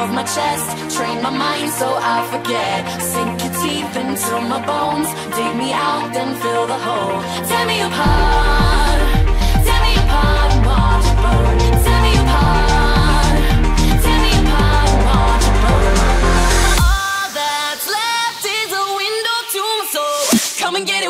of my chest, train my mind so I forget. Sink your teeth into my bones, dig me out, then fill the hole. Tear me apart, tear me apart and watch it burn. Tear me apart, tear me apart and watch it burn. All that's left is a window to my soul. Come and get it.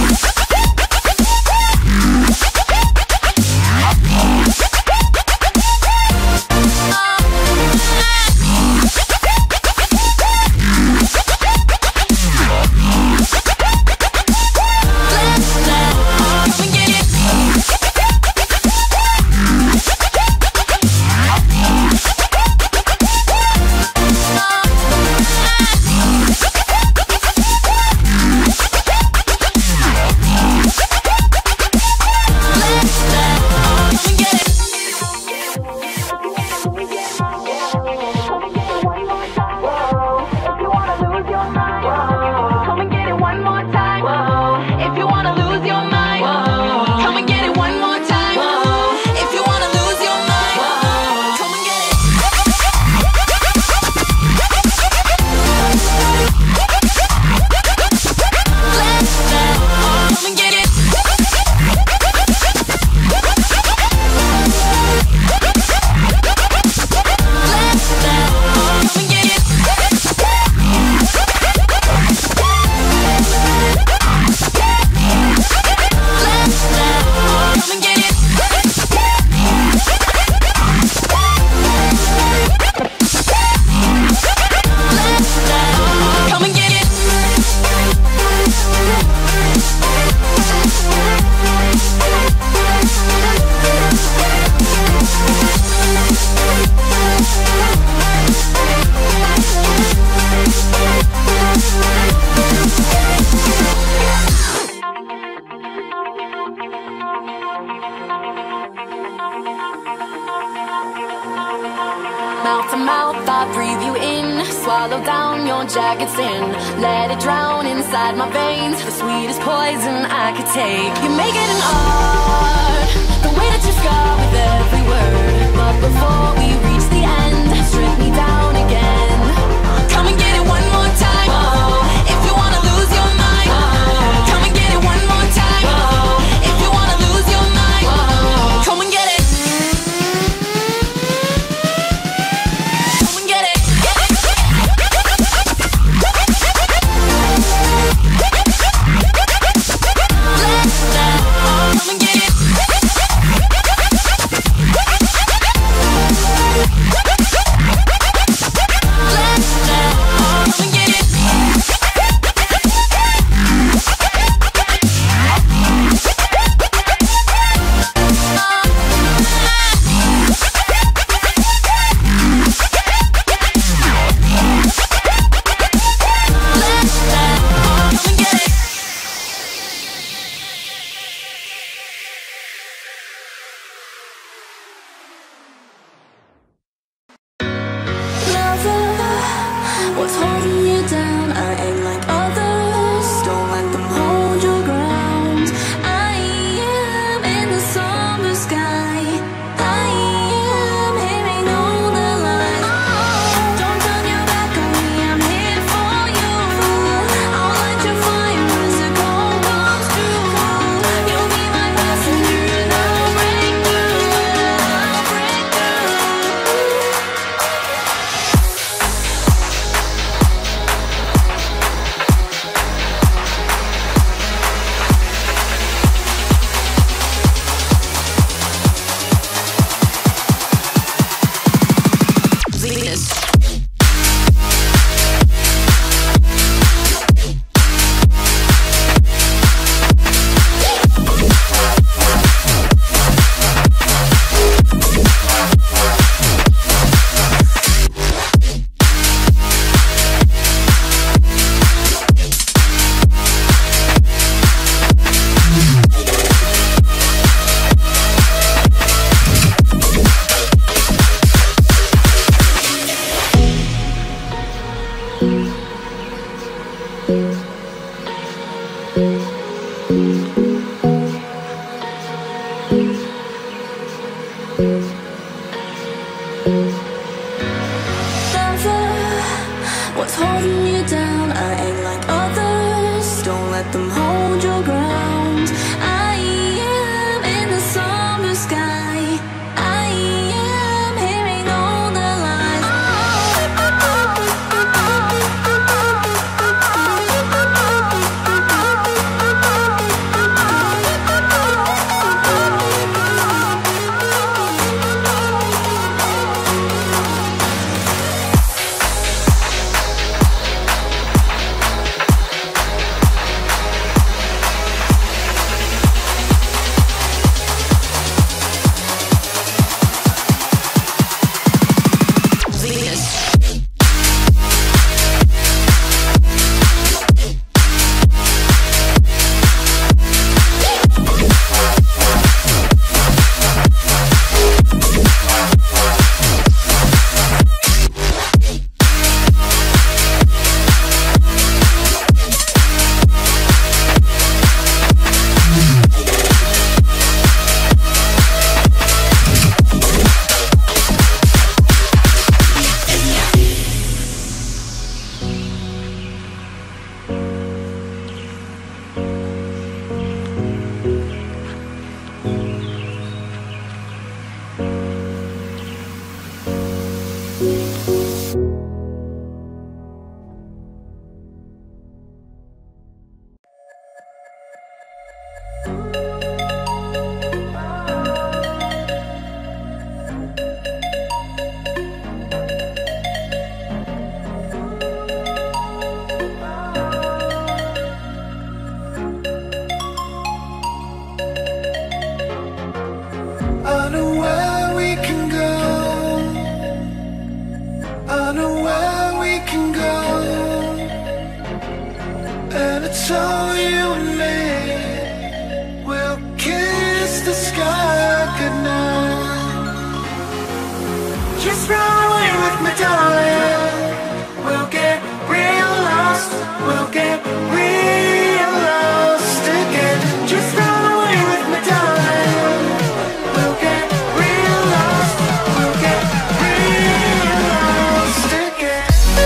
Mouth to mouth, I breathe you in. Swallow down your jagged sin. Let it drown inside my veins. The sweetest poison I could take. You make it an art, the way that you scar with every word. But before we reach the end, strip me down again. Come and get it one more time. If you wanna lose your mind, come and get it one more time. If you wanna lose your mind, come and get it. What's holding you down? I ain't like others. Don't let them hold your ground. I am in the somber sky. I am hearing all the lies. Don't turn your back on me, I'm here for you. I'll light your fire as the cold comes through. You'll be my passenger and I'll break through. I'll break through. holding you down. I ain't like others, don't let them hold your ground. I am in the summer sky. I am hearing all the lies. I know where we can go. I know where we can go. And it's all you and me. We'll kiss the sky goodnight. Just run away with me, darling. We'll get real lost. We'll get real lost again. Just run away with me, darling. We'll get real lost. We'll get real lost again.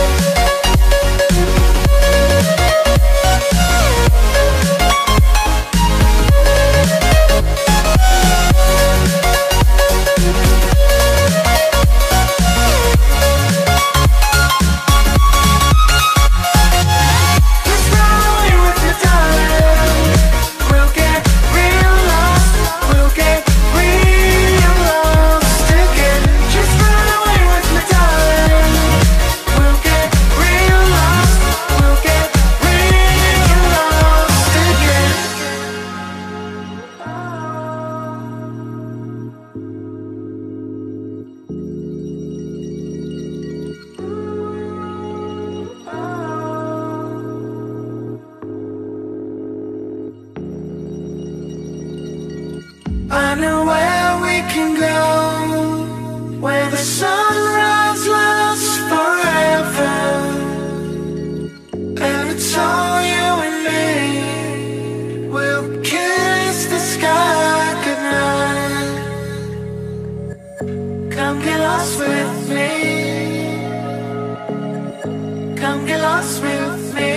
I know where we can go, where the sunrise lasts forever. And it's all you and me. We'll kiss the sky goodnight. Come get lost with me. Come get lost with me.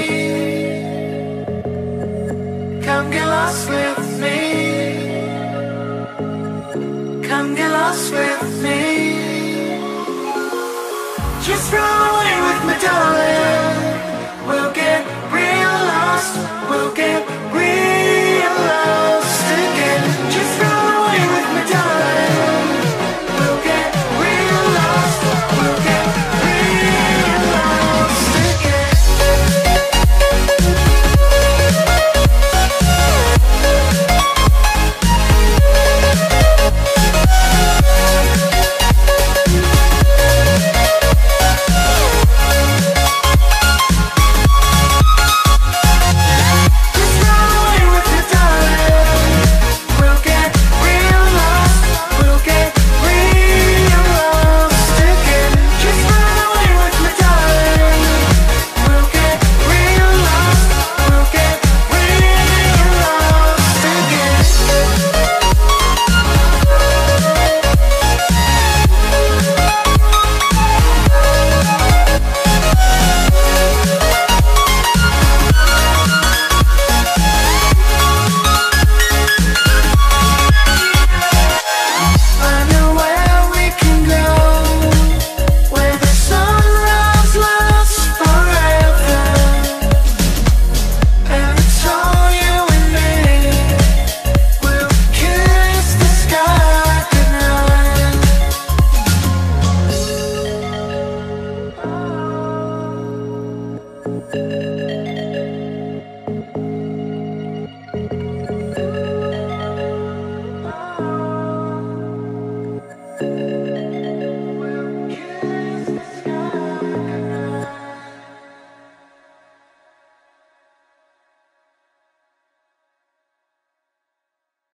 Come get lost with me. Come get lost with me. Just run away with me, darling. We'll get real lost. We'll get